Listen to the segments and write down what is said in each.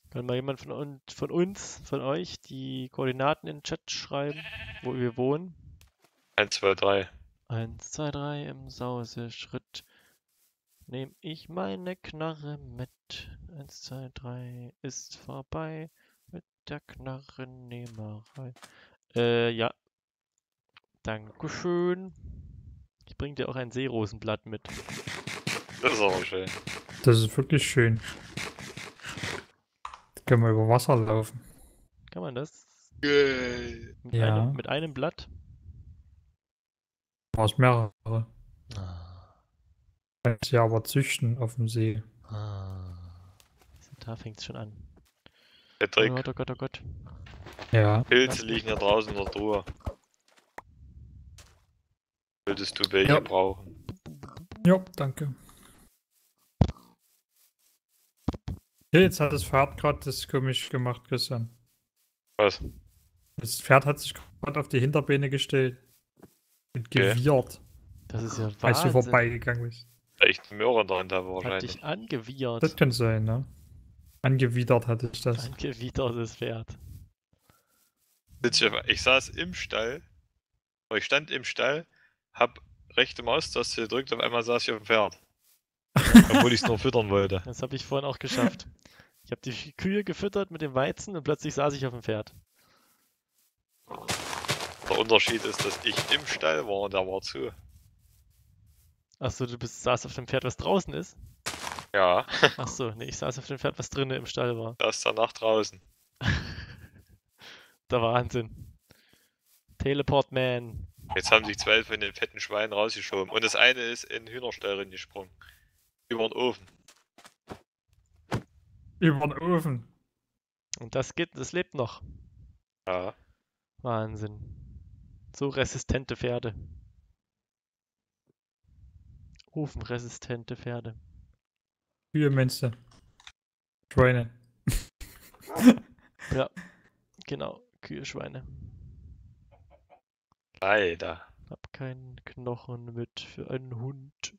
Kann mal jemand von euch die Koordinaten in den Chat schreiben, wo wir wohnen? 1, 2, 3. 1, 2, 3 im Sauseschritt. Nehm ich meine Knarre mit. 1, 2, 3 ist vorbei mit der Knarrennehmerei. Ja. Dankeschön. Ich bring dir auch ein Seerosenblatt mit. Das ist aber schön. Das ist wirklich schön. Da können wir über Wasser laufen. Kann man das? Geil. Ja. Mit einem Blatt? Aus mehrere. Ah. Kannst sie aber züchten auf dem See. Da fängt's schon an. Oh Patrick, Gott, oh Gott, oh Gott. Ja. Pilze liegen ja draußen in der Truhe. Würdest du welche Ja. brauchen? Ja, danke. Hey, jetzt hat das Pferd gerade das komisch gemacht, Christian. Was? Das Pferd hat sich gerade auf die Hinterbeine gestellt. Und Okay. gewiehert, Das ist ja als du Wahnsinn. vorbeigegangen bist. Echt ein Möhrer in der Hand habe Hat wahrscheinlich. dich angewiehert. Das kann sein, ne? Angewidert hatte ich das. Angewidertes Pferd. Ich saß im Stall. Oder ich stand im Stall, hab rechte Maustaste gedrückt, auf einmal saß ich auf dem Pferd. Obwohl ich es nur füttern wollte. Das habe ich vorhin auch geschafft. Ich habe die Kühe gefüttert mit dem Weizen und plötzlich saß ich auf dem Pferd. Der Unterschied ist, dass ich im Stall war und der war zu. Achso, saß auf dem Pferd, was draußen ist? Ja, Achso, nee, ich saß auf dem Pferd, was drinnen im Stall war. da ist danach draußen. Der Wahnsinn. Teleport Man. Jetzt haben sich 2 von den fetten Schweinen rausgeschoben. Und das eine ist in den Hühnerstall gesprungen. Über den Ofen. Über den Ofen. Und das lebt noch. Ja. Wahnsinn. So resistente Pferde. Ofenresistente Pferde. Kühe meinst du? Schweine. Ja, genau. Kühe, Schweine. Leider. Hab keinen Knochen mit für einen Hund.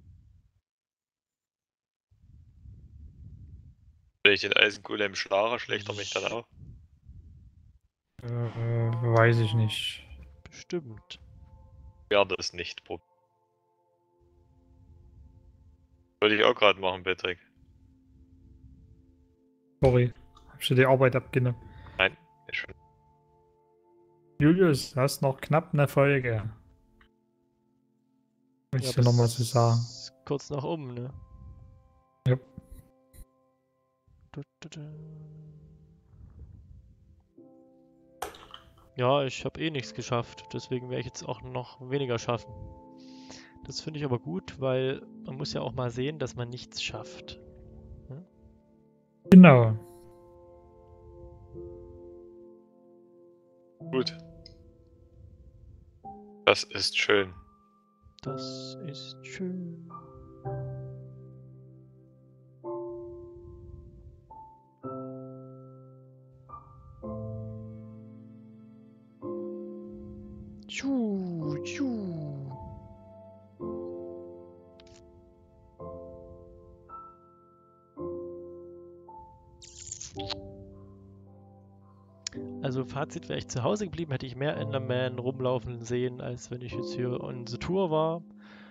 Wenn ich den Eisengolem schlage, schlägt er mich dann auch. Weiß ich nicht. Bestimmt. Werde es nicht probieren. Würde ich auch gerade machen, Patrick. Sorry. Hab schon die Arbeit abgenommen. Nein, ist schon. Julius, hast noch knapp eine Folge. Möchtest du bis nochmal so sagen? kurz nach ne? Ja. Ja, ich habe eh nichts geschafft, deswegen werde ich jetzt auch noch weniger schaffen. Das finde ich aber gut, weil man muss ja auch mal sehen, dass man nichts schafft. Hm? Genau. Gut. Das ist schön. Das ist schön. Tschu, tschu. Also Fazit, wäre ich zu Hause geblieben, hätte ich mehr Enderman rumlaufen sehen, als wenn ich jetzt hier on the Tour war.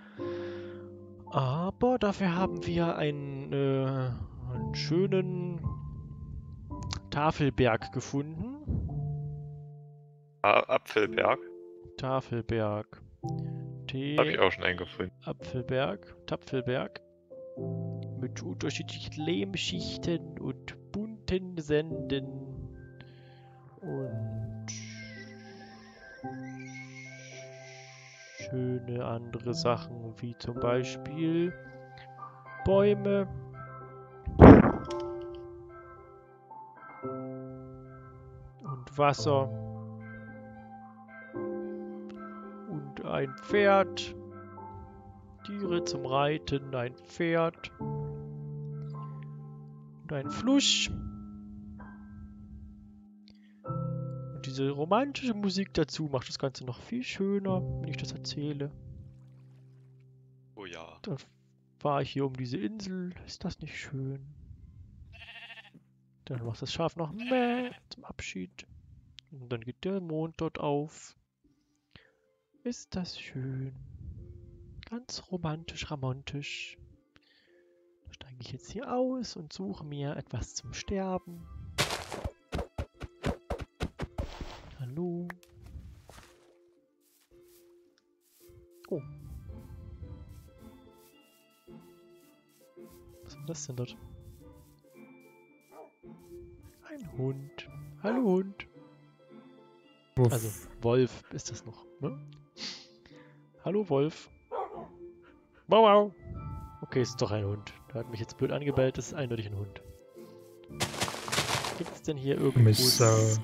Aber dafür haben wir einen schönen Tafelberg gefunden. Apfelberg. Tafelberg. Habe ich auch schon einen gefunden. Tapfelberg. Mit unterschiedlichen Lehmschichten und bunten Sänden. Und schöne andere Sachen, wie zum Beispiel Bäume. Und Wasser. Und ein Pferd. Tiere zum Reiten, ein Pferd. Und ein Flusch. Und diese romantische Musik dazu macht das Ganze noch viel schöner, wenn ich das erzähle. Oh ja. Da fahre ich hier um diese Insel. Ist das nicht schön? Dann macht das Schaf noch Mäh zum Abschied. Und dann geht der Mond dort auf. Ist das schön. Ganz romantisch, ramontisch. Da steige ich jetzt hier aus und suche mir etwas zum Sterben. Hallo. Oh. Was ist das denn dort? Ein Hund. Hallo Hund. Uff. Also Wolf ist das noch, ne? Hallo Wolf. Wow, wow. Okay, ist doch ein Hund. Der hat mich jetzt blöd angebellt, das ist eindeutig ein Hund. Gibt es denn hier irgendwo... Mist.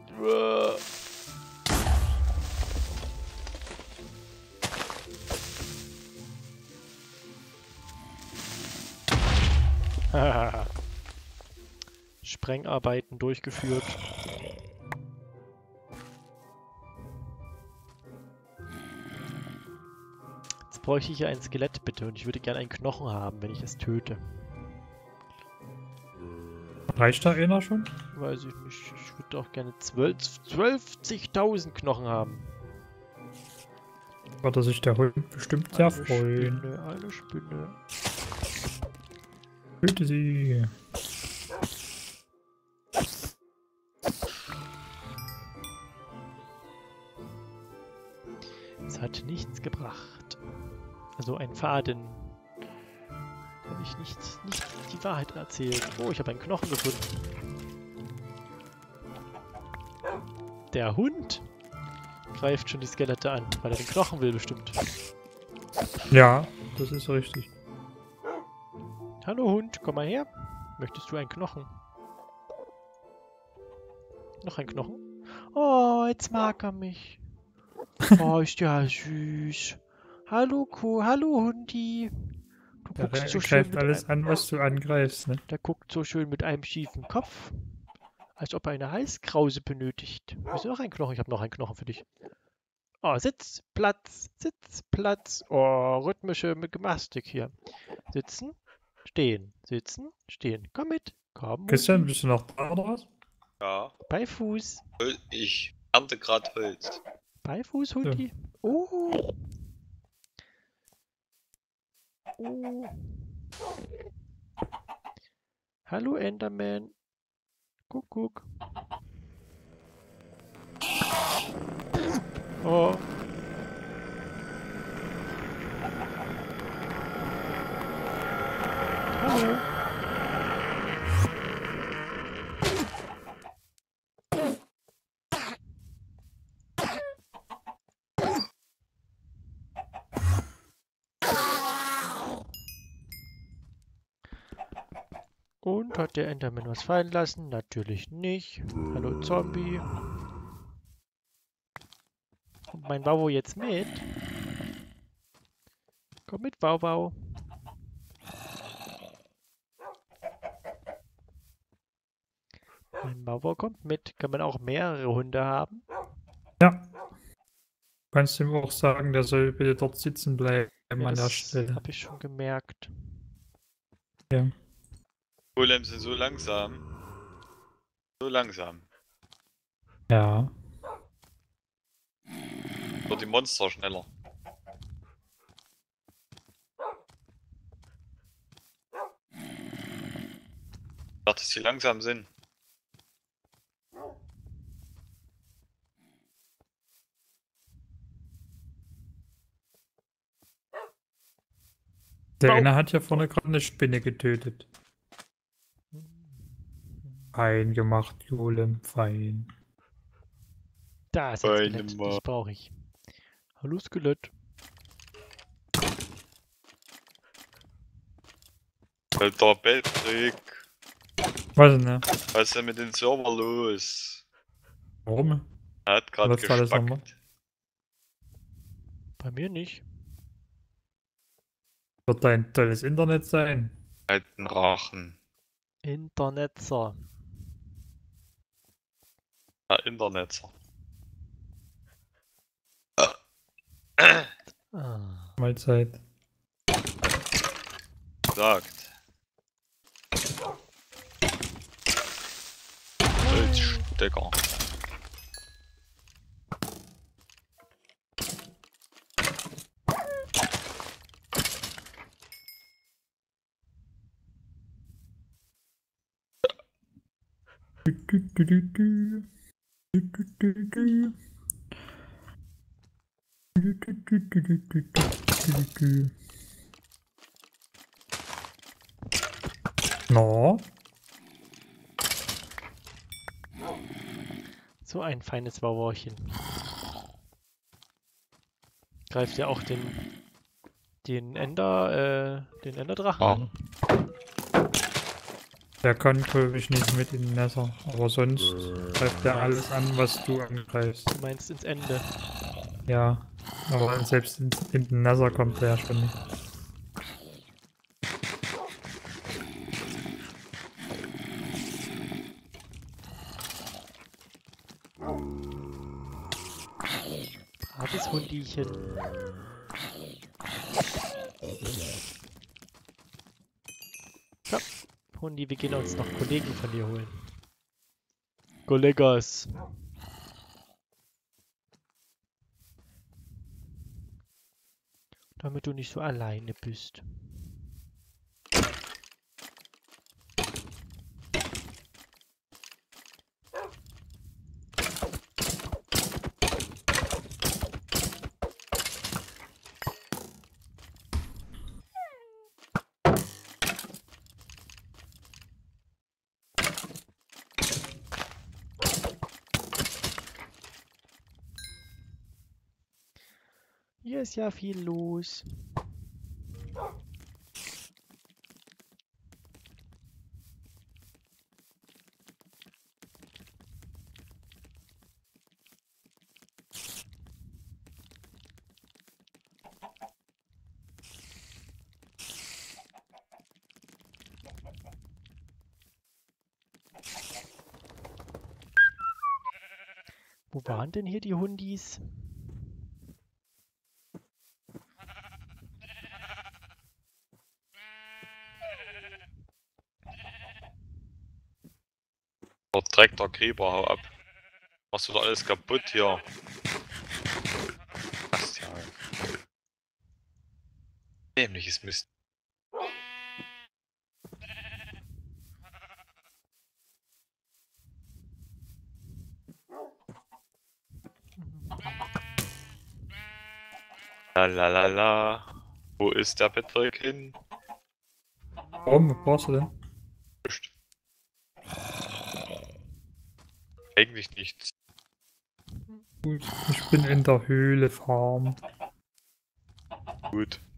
Sprengarbeiten durchgeführt. Jetzt bräuchte ich ja ein Skelett bitte und ich würde gerne einen Knochen haben, wenn ich es töte. Reicht da einer schon? Weiß ich nicht. Ich würde auch gerne 12.000 Knochen haben. Würde sich der Hund bestimmt sehr freuen. Eine Spinne. Töte sie. Es hat nichts gebracht. Also ein Faden. Da habe ich nicht die Wahrheit erzählt. Oh, ich habe einen Knochen gefunden. Der Hund greift schon die Skelette an, weil er den Knochen will bestimmt. Ja, das ist richtig. Hallo Hund, komm mal her. Möchtest du einen Knochen? Noch ein Knochen? Oh, jetzt mag er mich. Oh, ist ja süß. Hallo Kuh, hallo Hundi. Du Der guckst so schön greift mit alles an, was du angreifst, ne? Der guckt so schön mit einem schiefen Kopf. Als ob er eine Halskrause benötigt. Willst du noch einen Knochen? Ich habe noch einen Knochen für dich. Oh, Sitzplatz, Sitzplatz. Oh, rhythmische Gymnastik hier. Sitzen, stehen, sitzen, stehen. Komm mit. Komm. Christian, Hundi. bist du noch da oder was? Ja, Bei Fuß. ich ernte gerade Holz. Bei Fuß, Hundi. Oh. Oh. Hallo Enderman. Kuckuck. Oh. Hallo. Und hat der Enderman was fallen lassen? Natürlich nicht. Hallo Zombie. Kommt mein Wauwo jetzt mit? Komm mit, Wauwau. Mein Wauwau kommt mit. Kann man auch mehrere Hunde haben? Ja. Du kannst ihm auch sagen, der soll bitte dort sitzen bleiben Ja, an der das Stelle. habe ich schon gemerkt. Ja. Golems sind so langsam. So langsam. Ja. Wird die Monster schneller. Ich dachte, dass sie langsam sind. Der Au. eine hat ja vorne gerade eine Spinne getötet. Fein gemacht, Golem, fein. Da ist ein Feine Skelett. Maus. Das brauche ich. Hallo Skelett. Alter Patrick, Was denn, ne? was ist denn mit dem Server los? Warum? Er hat gerade Läuft alles normal? gespackt. Bei mir nicht. Wird dein tolles Internet sein? Alten Rachen. Internetzer. Ja, Internetzer. Ah. Mahlzeit. Sagt. Stecker. No. So ein feines Wauwauchen. Greift ja auch den Enderdrachen Ja. an. Der kann, glaube ich, nicht mit in den Nether. Aber sonst greift der alles an, was du angreifst. Du meinst ins Ende. Ja. Aber selbst in den Nether kommt der ja schon nicht. Braves Hundiechen. So, Hundi, wir gehen uns noch Kollegen von dir holen. Kollegas. Damit du nicht so alleine bist. Hier ist ja viel los. Wo waren denn hier die Hundis? Der Dreck, der Gräber, hau ab. Machst du da alles kaputt hier? Was ja. Dämliches Mist. Lalalala. Wo ist der Patrick hin? Warum? Was brauchst du denn? Pst. Eigentlich nichts. Gut, ich bin in der Höhle farm. Gut.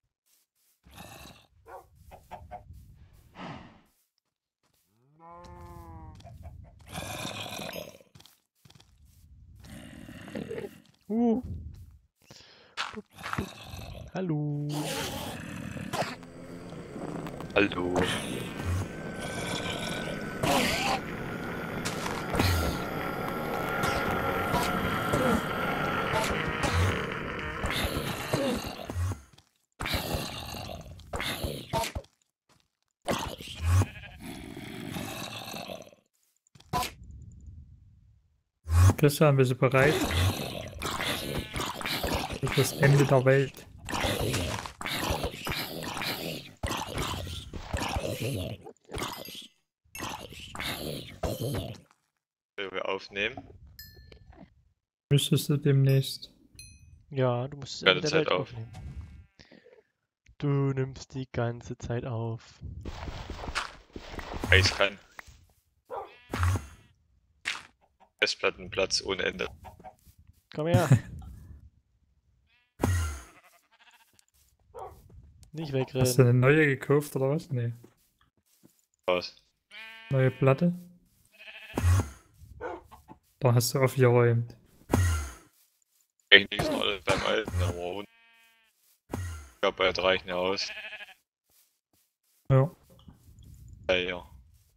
Hallo. Hallo. Christian, bist du bereit? Für das Ende der Welt. Wenn wir aufnehmen. Müsstest du demnächst. Ja, du musst es Ganze in der Zeit Welt auf. aufnehmen. Du nimmst die ganze Zeit auf. Ich kann. Festplattenplatz ohne Ende. Komm her. Nicht Hast du wegrennen. eine neue gekauft oder was? Nee. Was? Neue Platte? Da hast du aufgeräumt. Eigentlich ist noch alles beim Alten, aber ich glaube, bei 3 reichen ja aus. Ja. Ja, ja.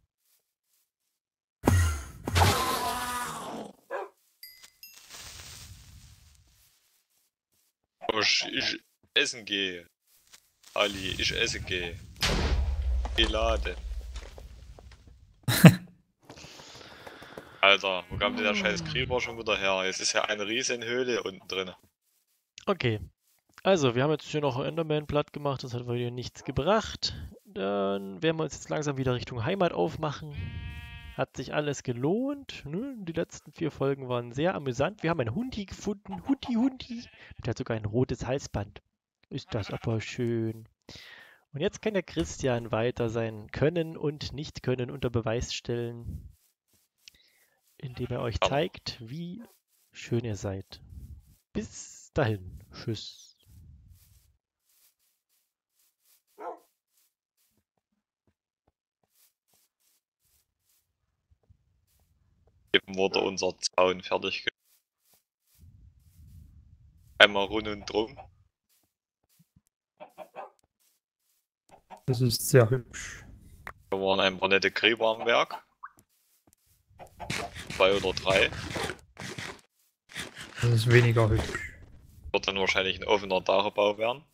Aber ich essen gehe. Ali, ich esse gehe. Gelade. Alter, wo kam denn der scheiß Krieger schon wieder her? Jetzt ist ja eine riesen Höhle unten drin. Okay. Also, wir haben jetzt hier noch Enderman platt gemacht, das hat wieder nichts gebracht. Dann werden wir uns jetzt langsam wieder Richtung Heimat aufmachen. Hat sich alles gelohnt. Ne? Die letzten 4 Folgen waren sehr amüsant. Wir haben einen Hundi gefunden. Hundi. Der hat sogar ein rotes Halsband. Ist das aber schön. Und jetzt kann der Christian weiter sein Können und Nicht-Können unter Beweis stellen, indem er euch zeigt, wie schön ihr seid. Bis dahin. Tschüss. Eben wurde unser Zaun fertig. Einmal rund und drum. Das ist sehr hübsch. Da waren ein paar nette Gräber am Werk. 2 oder 3. Das ist weniger hübsch. Wird dann wahrscheinlich ein offener Dachbau werden.